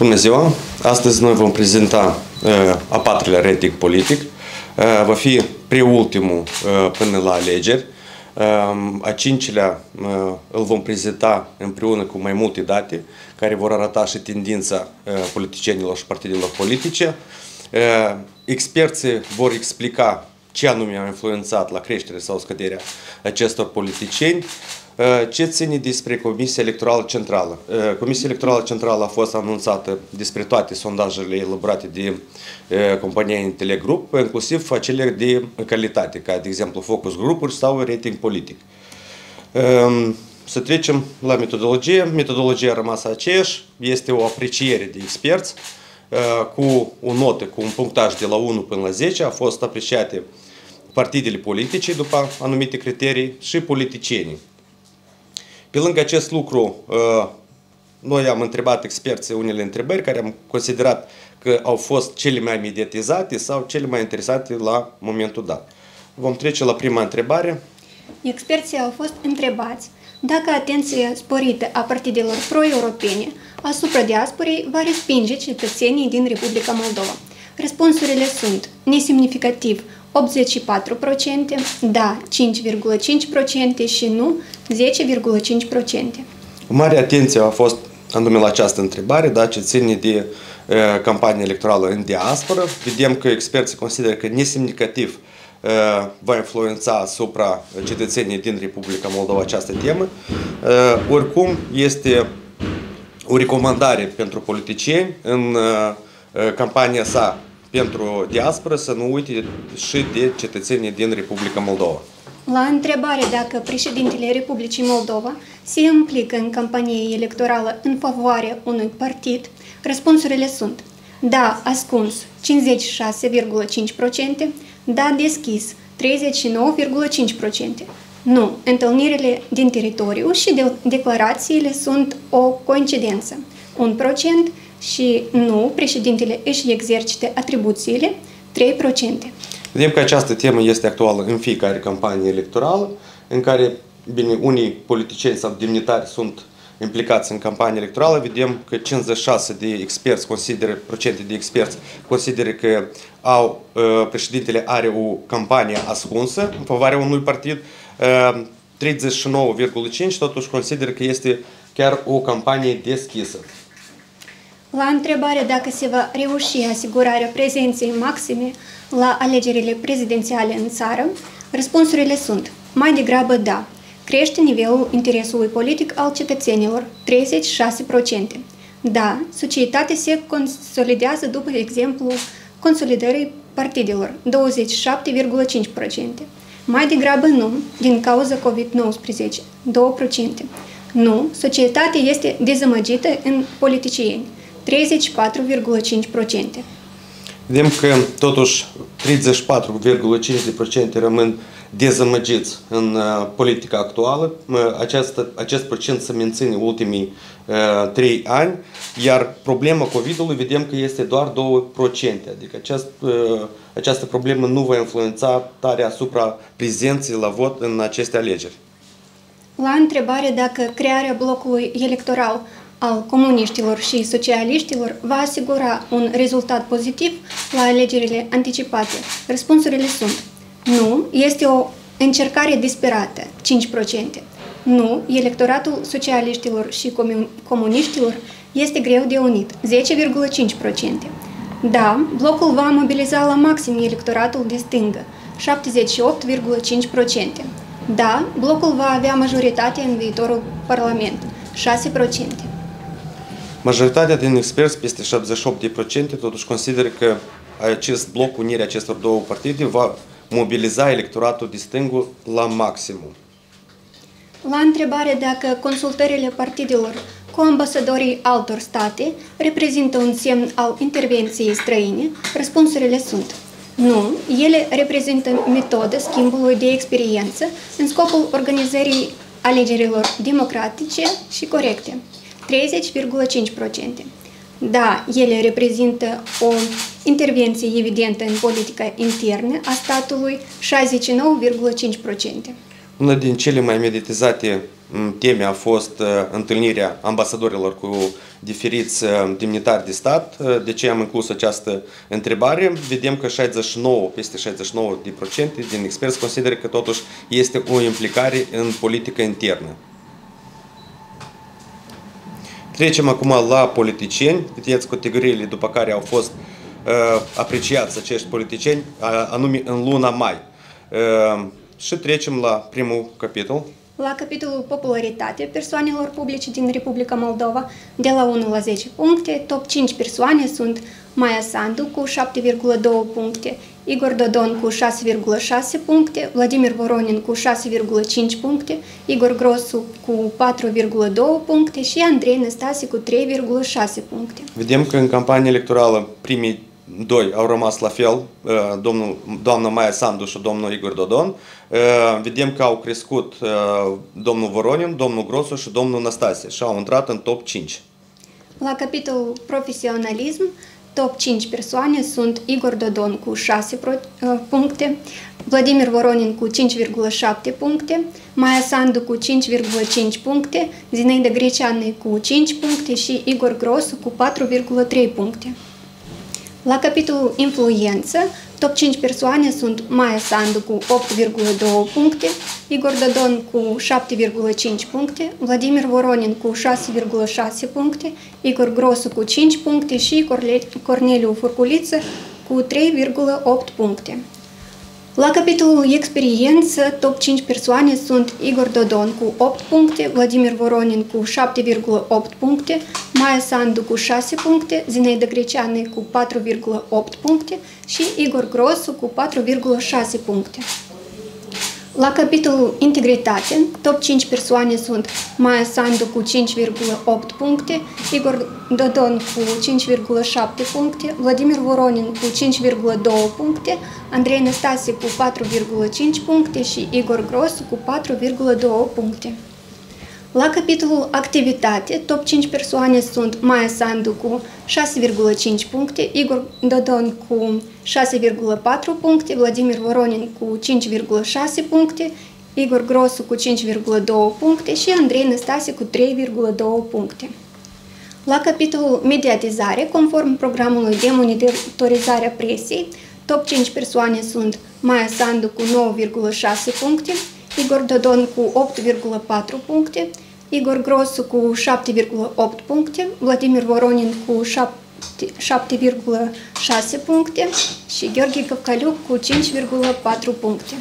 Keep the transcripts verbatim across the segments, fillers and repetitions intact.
Bună ziua! Astăzi noi vom prezenta uh, a patrulea rating politic. Uh, va fi preultimul uh, până la alegeri. Uh, a cincilea uh, îl vom prezenta împreună cu mai multe date care vor arăta și tendința uh, politicienilor și partidelor politice. Uh, experții vor explica ce anume a influențat la creșterea sau scăderea acestor politicieni. Ce ține despre Comisia Electorală Centrală? Comisia Electorală Centrală a fost anunțată despre toate sondajele elaborate de compania Intelegrup, inclusiv acele de calitate, ca de exemplu focus grupuri sau rating politic. Să trecem la metodologie. Metodologia a rămas aceeași, este o apreciere de experți cu o notă, cu un punctaj de la unu până la zece, a fost apreciate partidele politice după anumite criterii și politicienii. Pe lângă acest lucru, noi am întrebat experții unele întrebări care am considerat că au fost cele mai mediatizate sau cele mai interesante la momentul dat. Vom trece la prima întrebare. Experții au fost întrebați dacă atenția sporită a partidelor pro-europene asupra diasporei va respinge cetățenii din Republica Moldova. Răspunsurile sunt nesemnificativ optzeci și patru la sută, da cinci virgulă cinci la sută și nu zece virgulă cinci la sută. Mare atenție a fost anume la această întrebare, da, ce ține de uh, campania electorală în diasporă. Vedem că experții consideră că nesemnificativ uh, va influența asupra cetățenii din Republica Moldova această temă. Uh, oricum, este o recomandare pentru politicieni în uh, campania sa pentru diaspora să nu uite și de cetățenii din Republica Moldova. La întrebare dacă președintele Republicii Moldova se implică în campanie electorală în favoarea unui partid, răspunsurile sunt da ascuns cincizeci și șase virgulă cinci la sută, da deschis treizeci și nouă virgulă cinci la sută. Nu, întâlnirile din teritoriu și de declarațiile sunt o coincidență, un procent, și nu, președintele își exercite atribuțiile, trei la sută. Vedem că această temă este actuală în fiecare campanie electorală, în care, bine, unii politicieni sau demnitari sunt implicați în campanie electorală. Vedem că cincizeci și șase de experți consideră, procente de experți consideră că au, președintele are o campanie ascunsă în favoarea unui partid, treizeci și nouă virgulă cinci la sută totuși consideră că este chiar o campanie deschisă. La întrebare dacă se va reuși asigurarea prezenței maxime la alegerile prezidențiale în țară, răspunsurile sunt mai degrabă da. Crește nivelul interesului politic al cetățenilor, treizeci și șase la sută. Da, societatea se consolidează după exemplu consolidării partidelor, douăzeci și șapte virgulă cinci la sută. Mai degrabă nu, din cauza COVID nouăsprezece, doi la sută. Nu, societatea este dezamăgită în politicieni, treizeci și patru virgulă cinci la sută. Vedem că totuși treizeci și patru virgulă cinci la sută rămân dezamăgiți în uh, politica actuală. Uh, acest, acest procent se menține ultimii uh, trei ani, iar problema COVID-ului vedem că este doar doi la sută. Adică aceast, uh, această problemă nu va influența tare asupra prezenței la vot în aceste alegeri. La întrebare dacă crearea blocului electoral al comuniștilor și socialiștilor va asigura un rezultat pozitiv la alegerile anticipate, răspunsurile sunt nu, este o încercare disperată, cinci la sută. Nu, electoratul socialiștilor și comuniștilor este greu de unit, zece virgulă cinci la sută. Da, blocul va mobiliza la maxim electoratul de stângă, șaptezeci și opt virgulă cinci la sută. Da, blocul va avea majoritate în viitorul Parlament, șase la sută. Majoritatea din experți, peste șaptezeci și opt la sută, totuși consideră că acest bloc, unirea acestor două partide, va mobiliza electoratul de stângă la maximum. La întrebare dacă consultările partidelor cu ambasadorii altor state reprezintă un semn al intervenției străine, răspunsurile sunt nu, ele reprezintă metodă schimbului de experiență în scopul organizării alegerilor democratice și corecte, treizeci virgulă cinci la sută. Da, ele reprezintă o intervenție evidentă în politica internă a statului, șaizeci și nouă virgulă cinci la sută. Una din cele mai mediatizate teme a fost întâlnirea ambasadorilor cu diferiți demnitari de stat. De ce am inclus această întrebare? Vedem că șaizeci și nouă, peste șaizeci și nouă la sută din experți consideră că totuși este o implicare în politică internă. Trecem acum la politicieni. Vedeți categoriile după care au fost uh, apreciați acești politicieni, uh, anume în luna mai. Uh, și trecem la primul capitol. La capitolul popularitate persoanelor publice din Republica Moldova, de la unu la zece puncte, top cinci persoane sunt Maia Sandu cu șapte virgulă doi puncte, Igor Dodon cu șase virgulă șase puncte, Vladimir Voronin cu șase virgulă cinci puncte, Igor Grosu cu patru virgulă doi puncte și Andrei Năstase cu trei virgulă șase puncte. Vedem că în campania electorală primii doi au rămas la fel, domnul, doamna Maia Sandu și domnul Igor Dodon. Vedem că au crescut domnul Voronin, domnul Grosu și domnul Năstase și au intrat în top cinci. La capitolul profesionalism, top cinci persoane sunt Igor Dodon cu șase puncte, Vladimir Voronin cu cinci virgulă șapte puncte, Maia Sandu cu cinci virgulă cinci puncte, Zinaida Greceanu cu cinci puncte și Igor Grosu cu patru virgulă trei puncte. La capitolul influență, top cinci persoane sunt Maia Sandu cu opt virgulă doi puncte, Igor Dodon cu șapte virgulă cinci puncte, Vladimir Voronin cu șase virgulă șase puncte, Igor Grosu cu cinci puncte și Corneliu Furculiță cu trei virgulă opt puncte. La capitolul experiență, top cinci persoane sunt Igor Dodon cu opt puncte, Vladimir Voronin cu șapte virgulă opt puncte, Maia Sandu cu șase puncte, Zinaida Greceanu cu patru virgulă opt puncte și Igor Grosu cu patru virgulă șase puncte. La capitolul integritate, top cinci persoane sunt Maia Sandu cu cinci virgulă opt puncte, Igor Dodon cu cinci virgulă șapte puncte, Vladimir Voronin cu cinci virgulă doi puncte, Andrei Năstase cu patru virgulă cinci puncte și Igor Grosu cu patru virgulă doi puncte. La capitolul activitate, top cinci persoane sunt Maia Sandu cu șase virgulă cinci puncte, Igor Dodon cu șase virgulă patru puncte, Vladimir Voronin cu cinci virgulă șase puncte, Igor Grosu cu cinci virgulă doi puncte și Andrei Năstase cu trei virgulă doi puncte. La capitolul mediatizare, conform programului de monitorizare a presei, top cinci persoane sunt Maia Sandu cu nouă virgulă șase puncte, Igor Dodon cu opt virgulă patru puncte, Igor Grosu cu șapte virgulă opt puncte, Vladimir Voronin cu șapte virgulă șase puncte și Gheorghe Căvcăliuc cu cinci virgulă patru puncte.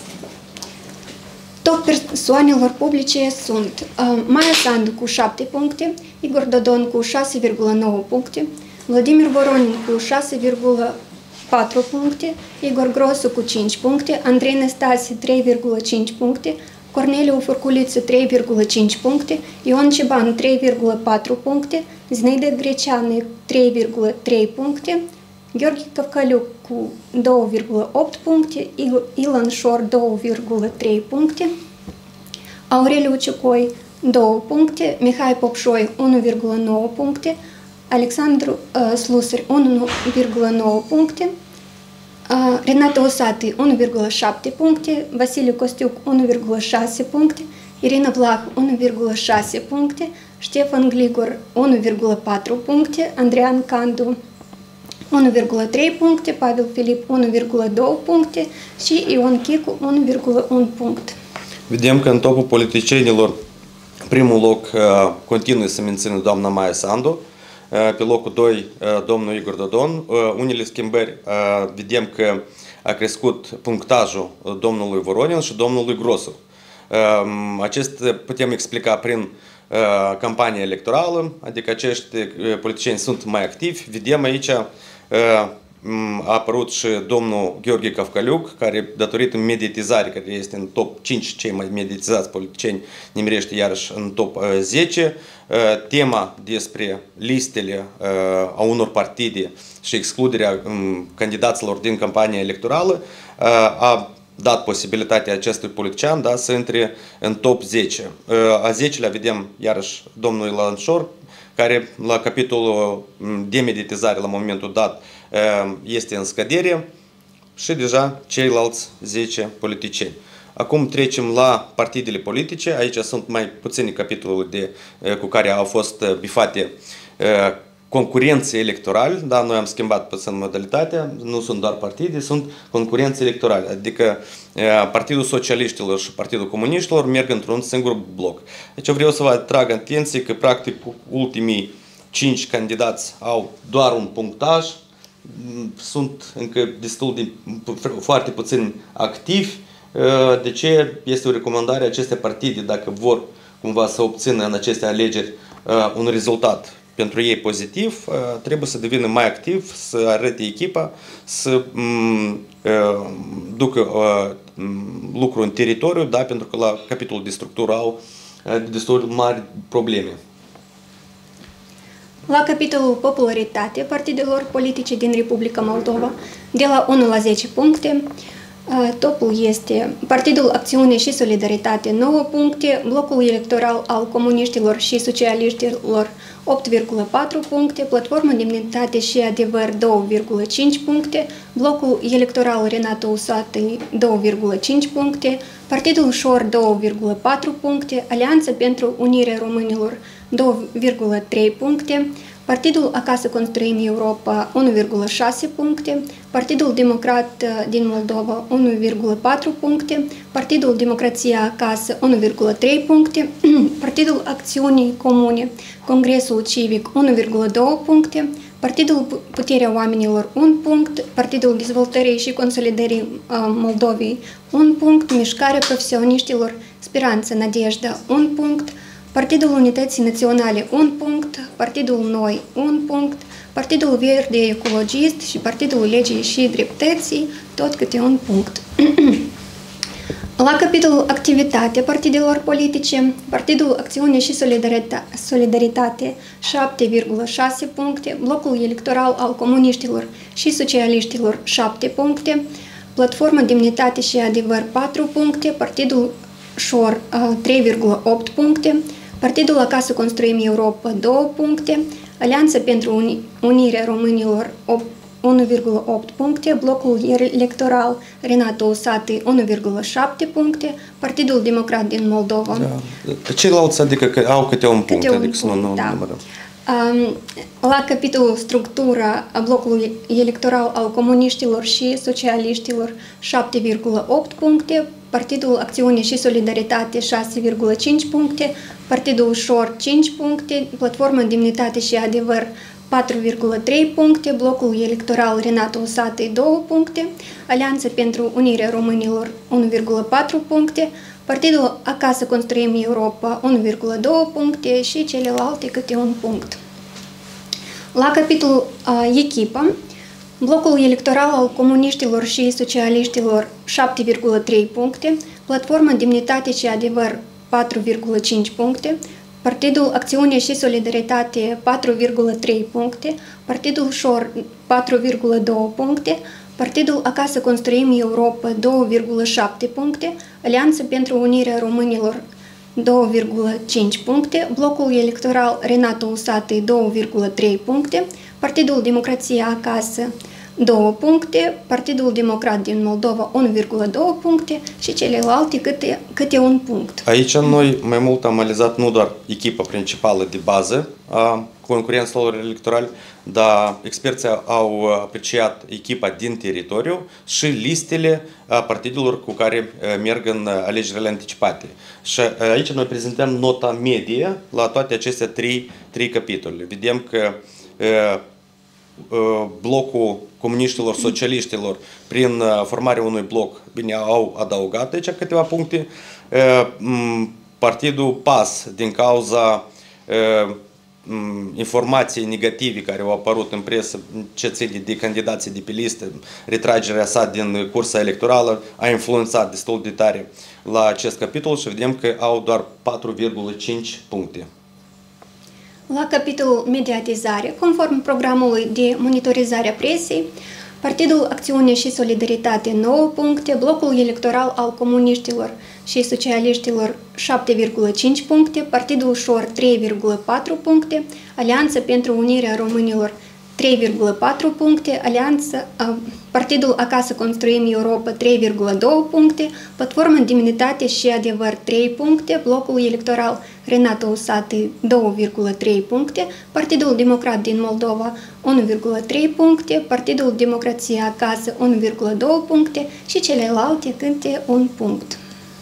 Top persoanelor publice sunt uh, Maia Sandu cu șapte puncte, Igor Dodon cu șase virgulă nouă puncte, Vladimir Voronin cu șase virgulă patru puncte, Igor Grosu cu cinci puncte, Andrei Năstase trei virgulă cinci puncte, Corneliu Furculiță trei virgulă cinci puncte, Ion Ciban trei virgulă patru puncte, Zinaida Greceanu trei virgulă trei puncte, Gheorghe Căvcăliuc cu doi virgulă opt puncte, Ilan Șor doi virgulă trei puncte, Aureliu Ciucoi doi puncte, Mihai Popșoi unu virgulă nouă puncte, Alexandru uh, Slusăr unu virgulă nouă puncte, uh, Renata Osati unu virgulă șapte puncte, Vasiliu Costiuc unu virgulă șase puncte, Irina Vlah unu virgulă șase puncte, Ștefan Gligor unu virgulă patru puncte, Andrean Candu unu virgulă trei puncte, Pavel Filip unu virgulă doi puncte și Ion Chicu unu virgulă unu punct. Vedem că în topul politicienilor primul loc uh, continuă să mențină doamna Maia Sandu, uh, pe locul doi uh, domnul Igor Dodon. Uh, unele schimbări uh, vedem că a crescut punctajul domnului Voronin și domnului Grosu. Uh, acest putem explica prin uh, campania electorală, adică acești uh, politicieni sunt mai activi. Vedem aici uh, a apărut și domnul Gheorghe Căvcăliuc, care, datorită mediatizării, care este în top cinci cei mai mediatizați politicieni, nimerește iarăși în top zece. Tema despre listele a unor partide și excluderea candidaților din campania electorală a dat posibilitatea acestui politician, da, să intre în top zece. A zecelea vedem iarăși domnul Ilan Șor, care la capitolul de mediatizare la momentul dat este în scădere și deja ceilalți zece politicieni. Acum trecem la partidele politice. Aici sunt mai puține capitoluri de, cu care au fost bifate concurențe electorale, da, noi am schimbat puțin modalitatea, nu sunt doar partide, sunt concurențe electorale, adică Partidul Socialiștilor și Partidul Comuniștilor merg într-un singur bloc. Deci vreau să vă atrag atenție că practic ultimii cinci candidați au doar un punctaj, sunt încă destul de foarte puțin activi, de ce este o recomandare aceste partide, dacă vor cumva să obțină în aceste alegeri un rezultat pentru ei pozitiv, trebuie să devină mai activ, să arate echipa, să ducă lucru în teritoriu, da, pentru că la capitolul de structură au destul mari probleme. La capitolul popularitate partidelor politice din Republica Moldova, de la unu la zece puncte, topul este Partidul Acțiune și Solidaritate nouă puncte, blocul electoral al comuniștilor și socialiștilor opt virgulă patru puncte, Platforma Demnitate și Adevăr două virgulă cinci puncte, blocul electoral Renato Usatăi două virgulă cinci puncte, Partidul Șor două virgulă patru puncte, Alianța pentru Unirea Românilor două virgulă trei puncte, Partidul Acasă Construim Europa unu virgulă șase puncte, Partidul Democrat din Moldova unu virgulă patru puncte, Partidul Democrația Acasă unu virgulă trei puncte, Partidul Acțiunii Comune, Congresul Civic unu virgulă doi puncte, Partidul Puterea Oamenilor un punct, Partidul Dezvoltării și Consolidării Moldovei un punct, Mișcarea Profesioniștilor Speranță Nadejda un punct, Partidul Unității Naționale un punct, Partidul Noi un punct, Partidul Verde Ecologist și Partidul Legii și Dreptății tot câte un punct. La capitolul Activitate partidelor politice, Partidul Acțiune și Solidaritate șapte virgulă șase puncte, blocul electoral al comuniștilor și socialiștilor șapte puncte, Platforma Demnitate și Adevăr patru puncte, Partidul Șor trei virgulă opt puncte, Partidul Acasă Construim Europa două puncte, Alianța pentru Unirea Românilor unu virgulă opt puncte, blocul electoral Renato Usatăi unu virgulă șapte puncte, Partidul Democrat din Moldova. Da. Ceilalți adică că au câte un punct, câte un adică punct, nu, nu da. numărăm. La capitolul structura blocului electoral al comuniștilor și socialiștilor șapte virgulă opt puncte, Partidul Acțiune și Solidaritate șase virgulă cinci puncte, Partidul Șor cinci puncte, Platforma Demnitate și Adevăr patru virgulă trei puncte, blocul electoral Renato Usatăi două puncte, Alianța pentru Unirea Românilor unu virgulă patru puncte, Partidul Acasă Construim Europa unu virgulă doi puncte și celelalte câte un punct. La capitolul uh, Echipă, blocul electoral al comuniștilor și socialiștilor șapte virgulă trei puncte, Platforma Demnitate și Adevăr patru virgulă cinci puncte, Partidul Acțiune și Solidaritate patru virgulă trei puncte, Partidul Șor patru virgulă doi puncte, Partidul Acasă Construim Europa două virgulă șapte puncte, Alianța pentru Unirea Românilor două virgulă cinci puncte, blocul electoral Renato Usatăi două virgulă trei puncte, Partidul Democrația Acasă două puncte, Partidul Democrat din Moldova unu virgulă doi puncte și celelalte câte, câte un punct. Aici noi mai mult am analizat nu doar echipa principală de bază a concurențelor electorale, dar experții au apreciat echipa din teritoriu și listele partidelor cu care merg în alegerile anticipate. Și aici noi prezentăm nota medie la toate aceste trei, trei capitole. Vedem că blocul comuniștilor, socialiștilor, prin formarea unui bloc, bine, au adăugat aici câteva puncte. Partidul P A S, din cauza informații negative care au apărut în presă ce ține de candidații de pe listă, retragerea sa din cursa electorală a influențat destul de tare la acest capitol și vedem că au doar patru virgulă cinci puncte. La capitolul mediatizare, conform programului de monitorizare a presei, Partidul Acțiune și Solidaritate nouă puncte, blocul electoral al comuniștilor și socialiștilor șapte virgulă cinci puncte, Partidul Șor trei virgulă patru puncte, Alianța pentru Unirea Românilor trei virgulă patru puncte, Alianța, Partidul Acasă Construim Europa trei virgulă doi puncte, Platforma Demnitate și Adevăr trei puncte, Blocul Electoral Renato Usati doi virgulă trei puncte, Partidul Democrat din Moldova unu virgulă trei puncte, Partidul Democrația Acasă unu virgulă doi puncte și celelalte câte un punct.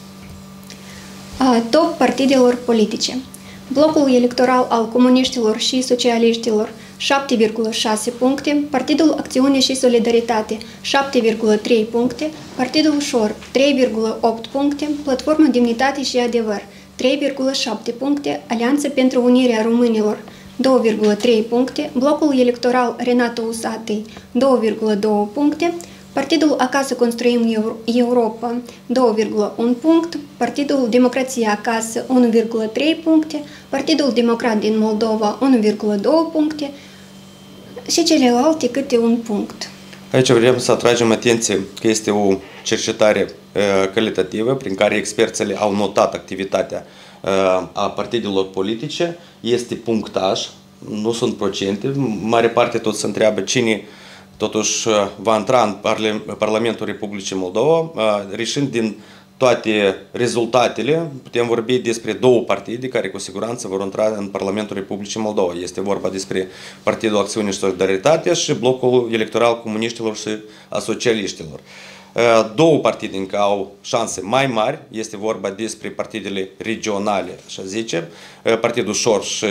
Top partidelor politice. Blocul electoral al comuniștilor și socialiștilor șapte virgulă șase puncte, Partidul Acțiune și Solidaritate șapte virgulă trei puncte, Partidul Ușor trei virgulă opt puncte, Platforma Demnitate și Adevăr trei virgulă șapte puncte, Alianța pentru Unirea Românilor doi virgulă trei puncte, Blocul Electoral Renato Usati doi virgulă doi puncte, Partidul Acasă Construim Europa doi virgulă unu punct, Partidul Democrația Acasă unu virgulă trei puncte, Partidul Democrat din Moldova unu virgulă doi puncte și celelalte câte un punct. Aici vrem să atragem atenție că este o cercetare uh, calitativă prin care experții au notat activitatea uh, a partidelor politice, este punctaj, nu sunt procente, mare parte tot se întreabă cine totuși va intra în Parlamentul Republicii Moldova, reșind din toate rezultatele, putem vorbi despre două partide care cu siguranță vor intra în Parlamentul Republicii Moldova. Este vorba despre Partidul Acțiune și Solidaritate și Blocul Electoral Comuniștilor și a Socialiștilor. Două partide încă au șanse mai mari, este vorba despre partidele regionale, așa zice, Partidul Ușor și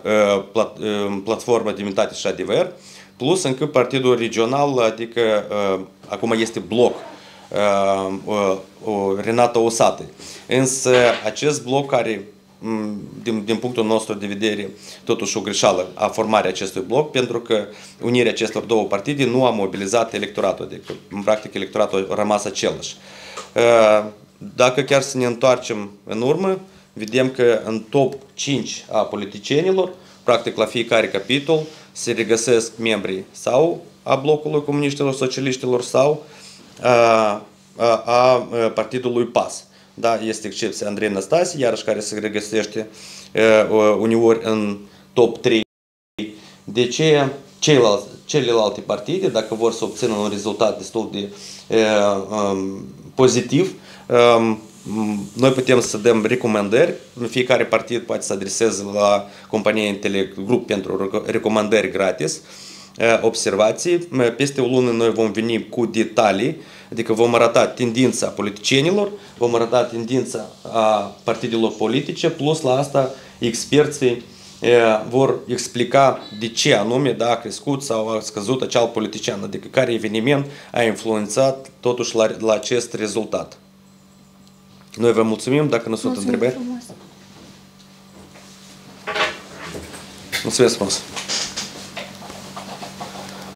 Platforma Demnitate și Adevăr, plus încă partidul regional, adică uh, acum este bloc uh, uh, Renato Usati. Însă acest bloc care, din, din punctul nostru de vedere, totuși o greșeală a formarea acestui bloc, pentru că unirea acestor două partide nu a mobilizat electoratul, adică în practic electoratul a rămas același. Uh, dacă chiar să ne întoarcem în urmă, vedem că în top cinci a politicienilor, practic la fiecare capitol, se regăsesc membrii sau a blocului comuniștilor, socialiștilor sau a, a, a partidului P A S. Da, este excepția Andrei Năstase, iarăși care se regăsește a, uneori în top trei. De ce celelalte, celelalte partide, dacă vor să obțină un rezultat destul de a, a, pozitiv, a, noi putem să dăm recomandări, fiecare partid poate să adreseze la compania Intelect Group pentru recomandări gratis, observații. Peste o lună noi vom veni cu detalii, adică vom arăta tendința politicienilor, vom arăta tendința a partidelor politice, plus la asta experții vor explica de ce anume da, a crescut sau a scăzut acel politician, adică care eveniment a influențat totuși la, la acest rezultat. Noi vă mulțumim, dacă nu sunt întrebări. Frumos. Mulțumesc frumos!